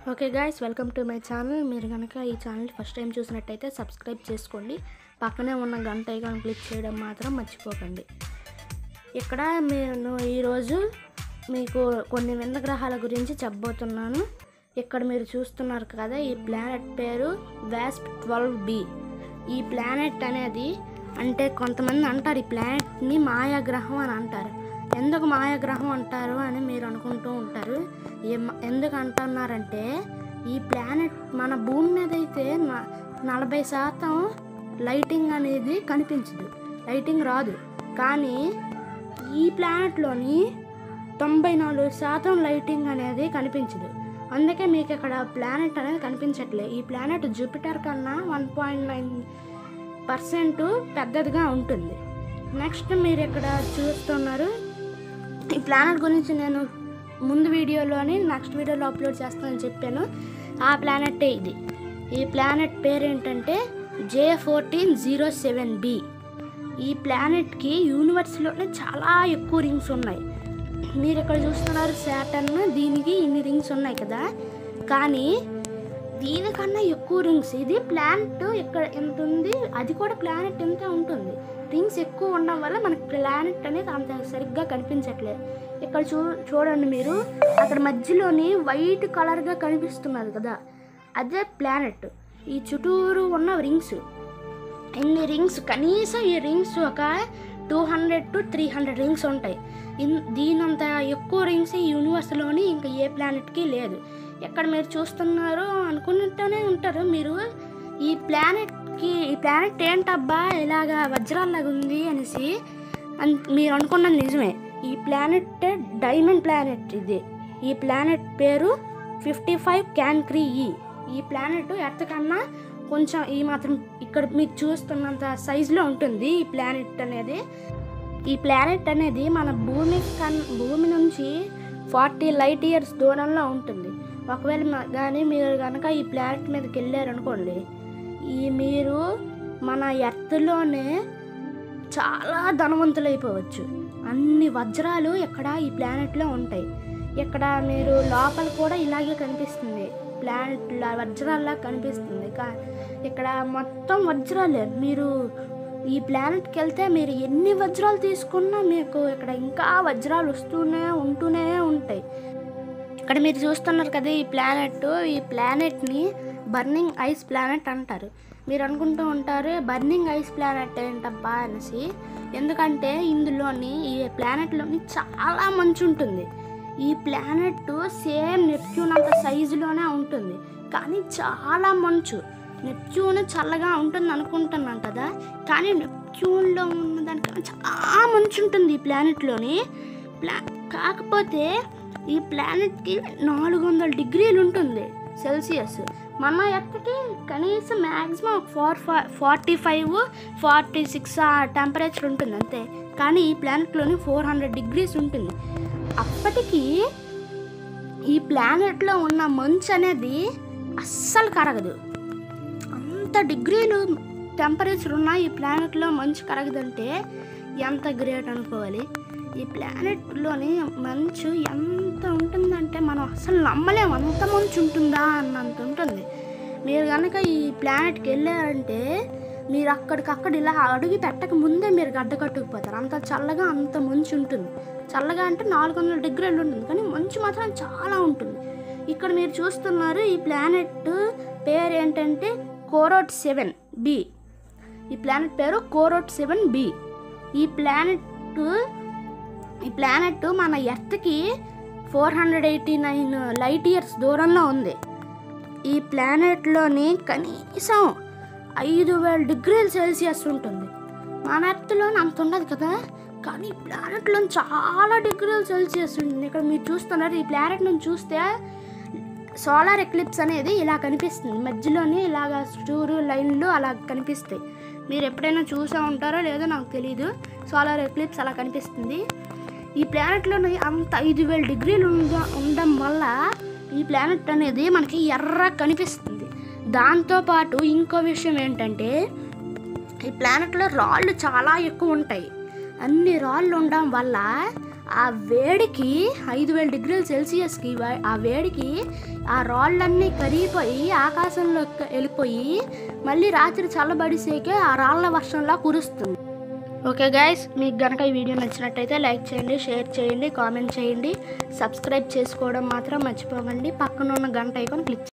Okay guys, welcome to my channel. మీరు కనుక ఈ ఛానల్ ఫస్ట్ టైం చూసినట్టయితే సబ్స్క్రైబ్ చేసుకోండి. పక్కనే ఉన్న గంట ఐకాన్ క్లిక్ చేయడం మాత్రం మర్చిపోకండి. ఇక్కడ నేను ఈరోజు మీకు కొన్ని వింత గ్రహాల గురించి చెప్పబోతున్నాను. ఇక్కడ మీరు చూస్తున్నారు కదా, ఈ ప్లానెట్ పేరు వాస్ప్ 12b. ఈ ప్లానెట్ అనేది అంటే కొంతమంది అంటారు ఈ ప్లానెట్ని మాయాగ్రహం అని అంటారు. ఎందుకు మాయాగ్రహం అంటారు అని మీరు అనుకుంటూ ఉంటారు. ఎందుకు అంటున్నారంటే ఈ ప్లానెట్ మన భూమి మీద అయితే 40% లైటింగ్ అనేది కనిపించదు, లైటింగ్ రాదు. కానీ ఈ ప్లానెట్లోని 94% లైటింగ్ అనేది కనిపించదు. అందుకే మీకు ఇక్కడ ప్లానెట్ అనేది కనిపించట్లేదు. ఈ ప్లానెట్ జూపిటర్ కన్నా 1.9% పెద్దదిగా ఉంటుంది. నెక్స్ట్ మీరు ఇక్కడ చూస్తున్నారు, ఈ ప్లానెట్ గురించి నేను ముందు వీడియోలోని నెక్స్ట్ వీడియోలో అప్లోడ్ చేస్తానని చెప్పాను. ఆ ప్లానెటే ఇది. ఈ ప్లానెట్ పేరు ఏంటంటే J1407b. ఈ ప్లానెట్కి యూనివర్స్లోనే చాలా ఎక్కువ రింగ్స్ ఉన్నాయి. మీరు ఇక్కడ చూస్తున్నారు సాటర్న్, దీనికి ఇన్ని రింగ్స్ ఉన్నాయి కదా, కానీ దీనికన్నా ఎక్కువ రింగ్స్. ఇది ప్లానెట్ ఇక్కడ ఎంత ఉంది, అది కూడా ప్లానెట్ ఎంత ఉంటుంది. రింగ్స్ ఎక్కువ ఉండడం వల్ల మనకి ప్లానెట్ అనేది అంత సరిగ్గా కనిపించట్లేదు. ఇక్కడ చూడండి మీరు, అక్కడ మధ్యలోని వైట్ కలర్గా కనిపిస్తున్నది కదా, అదే ప్లానెట్. ఈ చుట్టూరు ఉన్న రింగ్స్, ఇన్ని రింగ్స్, కనీసం ఈ రింగ్స్ ఒక 200 to 300 రింగ్స్ ఉంటాయి. దీనంత ఎక్కువ రింగ్స్ ఈ యూనివర్స్లోని ఇంకా ఏ ప్లానెట్కి లేదు. ఎక్కడ మీరు చూస్తున్నారు అనుకుంటూనే ఉంటారు మీరు, ఈ ప్లానెట్ ఏంటబ్బా ఇలాగా వజ్రాల్లాగా ఉంది అనేసి మీరు అనుకున్నది నిజమే. ఈ ప్లానెట్ డైమండ్ ప్లానెట్. ఈ ప్లానెట్ పేరు 55 Cancri-e. ఈ ప్లానెట్ ఎర్త్ కన్నా కొంచెం ఈ మాత్రం ఇక్కడ మీకు చూస్తున్నంత సైజులో ఉంటుంది ఈ ప్లానెట్ అనేది. ఈ ప్లానెట్ అనేది మన భూమి నుంచి 40 లైట్ ఇయర్స్ దూరంలో ఉంటుంది. ఒకవేళ కానీ మీరు కనుక ఈ ప్లానెట్ మీదకి వెళ్ళారనుకోండి, మీరు మన ఎర్త్లోనే చాలా ధనవంతులు అయిపోవచ్చు. అన్ని వజ్రాలు ఇక్కడ ఈ ప్లానెట్లో ఉంటాయి. ఇక్కడ మీరు లోపల కూడా ఇలాగే కనిపిస్తుంది, ప్లానెట్ వజ్రాల్లా కనిపిస్తుంది. ఇక్కడ మొత్తం వజ్రాలే. మీరు ఈ ప్లానెట్కి వెళ్తే మీరు ఎన్ని వజ్రాలు తీసుకున్నా మీకు ఇక్కడ ఇంకా వజ్రాలు ఉంటూనే ఉంటాయి. ఇక్కడ మీరు చూస్తున్నారు కదా ఈ ప్లానెట్ని బర్నింగ్ ఐస్ ప్లానెట్ అంటారు. మీరు అనుకుంటూ ఉంటారు బర్నింగ్ ఐస్ ప్లానెట్ ఏంటబ్బా అనేసి. ఎందుకంటే ఇందులోని ఈ ప్లానెట్లోని చాలా మంచు ఉంటుంది. ఈ ప్లానెట్ సేమ్ నెప్ట్యూన్ అంత సైజులోనే ఉంటుంది, కానీ చాలా మంచు. నెప్ట్యూన్ చల్లగా ఉంటుంది అనుకుంటున్నాం కదా, కానీ నెప్ట్యూన్లో ఉన్న దానికన్నా చాలా మంచు ఉంటుంది ఈ ప్లానెట్లోని. కాకపోతే ఈ ప్లానెట్కి 400 డిగ్రీలు ఉంటుంది సెల్సియస్. మన ఎర్త్కి కనీసం మ్యాక్సిమం 45-46 టెంపరేచర్ ఉంటుంది అంతే. కానీ ఈ ప్లానెట్లోని 400 డిగ్రీస్ ఉంటుంది. అప్పటికి ఈ ప్లానెట్లో ఉన్న మంచు అనేది అస్సలు కరగదు. అంత డిగ్రీలు టెంపరేచర్ ఉన్న ఈ ప్లానెట్లో మంచు కరగదంటే ఎంత గ్రేట్ అనుకోవాలి. ఈ ప్లానెట్లోని మంచు ఎంత ఉంటుందంటే మనం అసలు నమ్మలేము, అంత మంచు ఉంటుందా అన్నంత ఉంటుంది. మీరు కనుక ఈ ప్లానెట్కి వెళ్ళారంటే మీరు అక్కడికక్కడ ఇలా అడుగు పెట్టక ముందే మీరు గడ్డ కట్టుకుపోతారు. అంత చల్లగా అంత మంచు ఉంటుంది. చల్లగా అంటే 400 డిగ్రీలు ఉంటుంది, కానీ మంచు మాత్రం చాలా ఉంటుంది. ఇక్కడ మీరు చూస్తున్నారు ఈ ప్లానెట్ పేరు ఏంటంటే Corot-7b. ఈ ప్లానెట్ పేరు Corot-7b. ఈ ప్లానెట్ మన ఎర్త్కి 489 లైట్ ఇయర్స్ దూరంలో ఉంది. ఈ ప్లానెట్లోని కనీసం 5000 డిగ్రీల సెల్సియస్ ఉంటుంది. మన ఎర్త్లోని అంత ఉండదు కదా, కానీ ఈ ప్లానెట్లో చాలా డిగ్రీల సెల్సియస్ ఉంటుంది. ఇక్కడ మీరు చూస్తున్నారు, ఈ ప్లానెట్ నుంచి చూస్తే సోలార్ ఎక్లిప్స్ అనేది ఇలా కనిపిస్తుంది. మధ్యలోని ఇలాగ స్టూరు లైన్లు అలా కనిపిస్తాయి. మీరు ఎప్పుడైనా చూసా ఉంటారో లేదో నాకు తెలీదు, సోలార్ ఎక్లిప్స్ అలా కనిపిస్తుంది. ఈ ప్లానెట్లోని అంత 5000 డిగ్రీలు ఉండడం వల్ల ఈ ప్లానెట్ అనేది మనకి ఎర్ర కనిపిస్తుంది. దాంతోపాటు ఇంకో విషయం ఏంటంటే ఈ ప్లానెట్లో రాళ్ళు చాలా ఎక్కువ ఉంటాయి. అన్ని రాళ్ళు ఉండడం వల్ల ఆ వేడికి 5000 డిగ్రీల సెల్సియస్కి ఆ వేడికి ఆ రాళ్ళన్నీ కరిగిపోయి ఆకాశంలో వెళ్ళిపోయి మళ్ళీ రాత్రి చల్లబడిసేకే ఆ రాళ్ళ వర్షంలా కురుస్తుంది. ఓకే గైస్, మీకు గనక ఈ వీడియో నచ్చినట్టయితే లైక్ చేయండి, షేర్ చేయండి, కామెంట్ చేయండి, సబ్స్క్రైబ్ చేసుకోవడం మాత్రం మర్చిపోకండి. పక్కన ఉన్న గంట ఐకాన్ క్లిక్